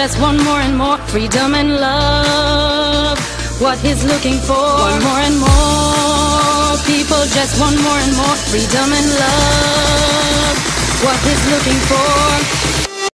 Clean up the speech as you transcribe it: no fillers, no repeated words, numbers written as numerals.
just want more and more freedom and love. What he's looking for, want more and more. People just want more and more freedom and love. What he's looking for.